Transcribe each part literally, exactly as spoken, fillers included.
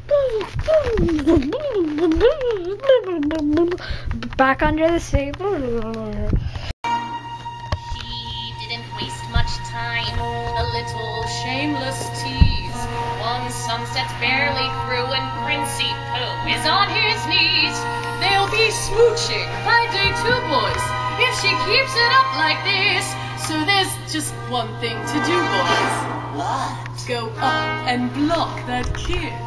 Back under the sea. She didn't waste much time. A little shameless tease. One sunset's barely through and Princey Pooh is on his knees. They'll be smooching by day two, boys, if she keeps it up like this. So there's just one thing to do, boys. What? Go up and block that kiss.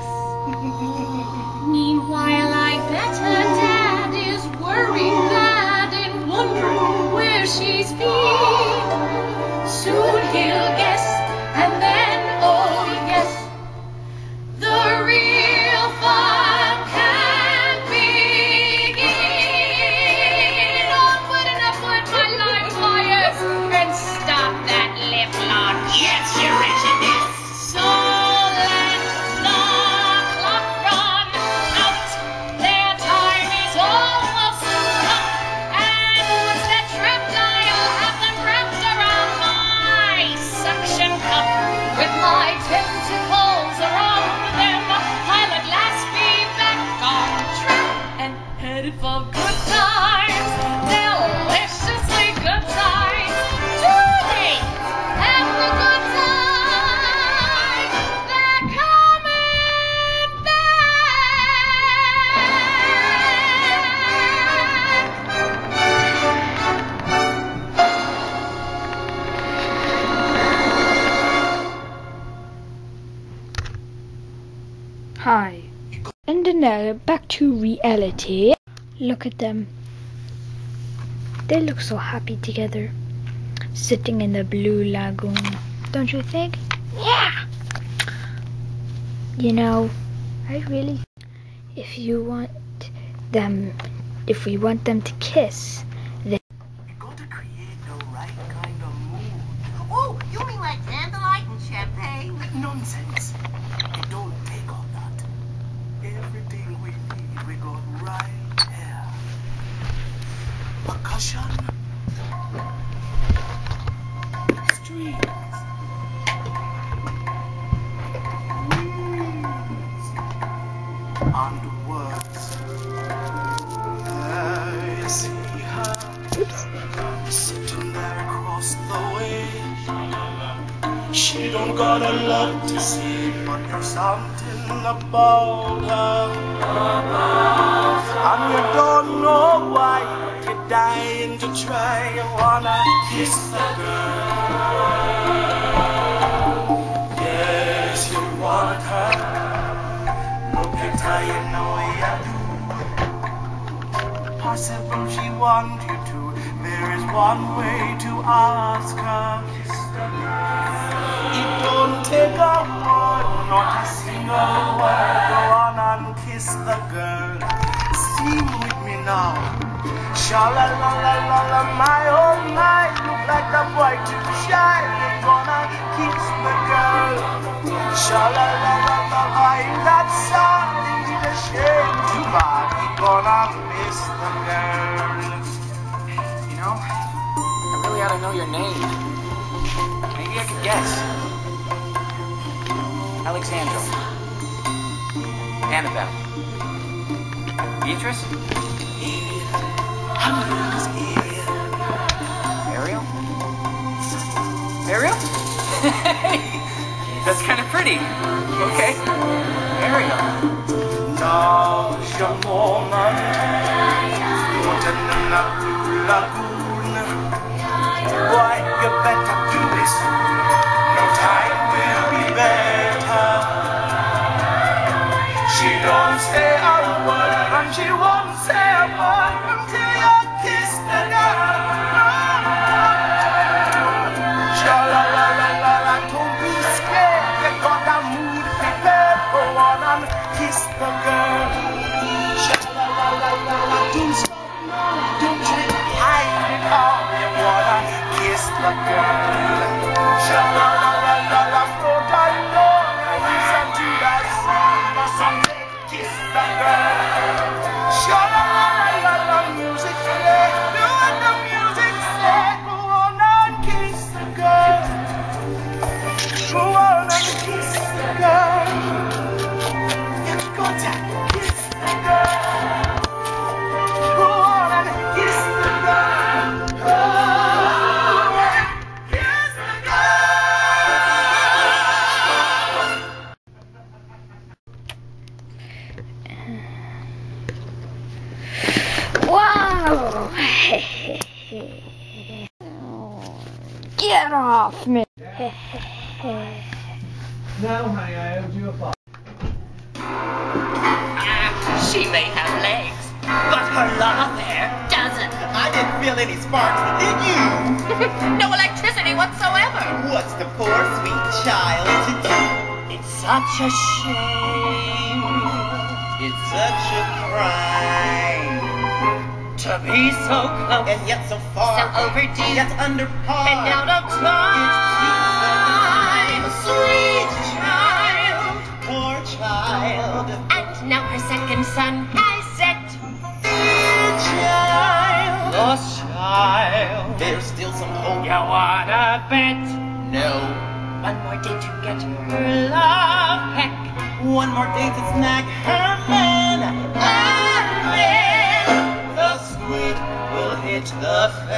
Meanwhile, I bet her dad is worried mad and wondering where she's been. Soon he'll guess, and then, oh yes, the real fun can begin. Onward and upward, my life flyers, and stop that lip lock. Yes, your wretchedness. So let the clock run out. Their time is almost up. And once they're trapped, I'll have them wrapped around my suction cup. With my tentacles around them, I'll at last be back on track and headed for good times. Deliciously good times. Today, have the good times. They're coming Hi. And now back to reality. Look at them. They look so happy together, sitting in the blue lagoon. Don't you think? Yeah. You know, I really. If you want them, if we want them to kiss, then You got to create the right kind of mood. Oh, you mean like candlelight and champagne? Nonsense. You don't take all that. Everything we need, we got right here. Percussion. Strings. And words. I see her sitting there across the way. She don't got a lot to say, but there's something about her. And you don't know why you're dying to try. You wanna kiss the girl. Yes, you want her. Look at her, you know you do. Possible she want you to. There is one way to ask her. It don't take a word, not a single word. Go on and kiss the girl. Sing with me now. Sha la la la la la, my oh my. Look like the boy too shy. You're gonna kiss the girl. Sha la la la la la, ain't that something to the shame too bad? You're gonna miss the girl. You know, I really ought to know your name. Maybe I could guess. Alexandra. Annabelle. Beatrice? Ariel? Ariel? That's kind of pretty. Okay. Ariel. Now's your moment. Put in the blue lagoon. Boy, you better do this. No time will be better. She don't say a word, and she won't say a word until you kiss the girl. Sha la la la la la, don't be scared. You got a mood prepared. Go on and kiss the girl. Sha la la la la la, don't stop now. Don't try to hide it all. You wanna kiss the girl. Sha la la la la la, float along and listen to that song. The song say kiss the girl. Sha la la la la, music play. Do what the music say. Go on and kiss the girl. Go on and kiss the girl. You contact. Kiss the girl. Go on and kiss the girl. Go on and kiss the girl. Wow! Get off me! Now, honey, I owed you a five. She may have legs, but her love affair doesn't. I didn't feel any sparks, did you? No electricity whatsoever. What's the poor sweet child to do? It's such a shame. It's such a crime. To be so close And yet so far. So overdue. Yet under par. and out of time. Sweet child. Poor child. And now her second son has set. Dear child. Lost child. There's still some hope. You wanna bet? No. One more day to get her love back. One more day to snag her man. And then the squid will hit the fan.